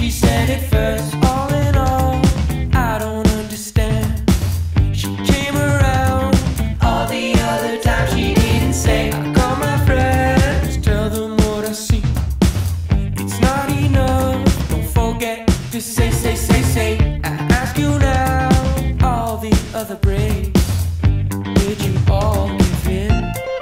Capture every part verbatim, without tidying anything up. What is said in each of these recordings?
she said it first. All in all, I don't understand. She came around all the other times she didn't say. I call my friends, tell them what I see. It's not enough, don't forget to say, say, say, say. I ask you now, all the other breaks, did you all give in?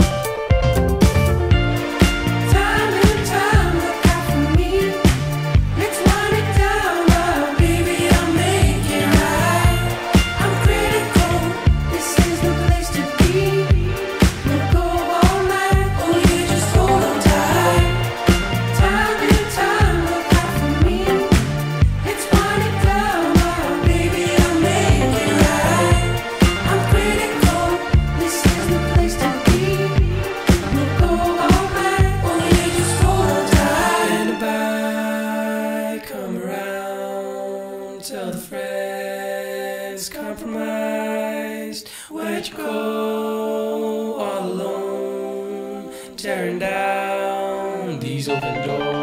Tell the friends, compromised. Where'd you go all alone, tearing down these open doors?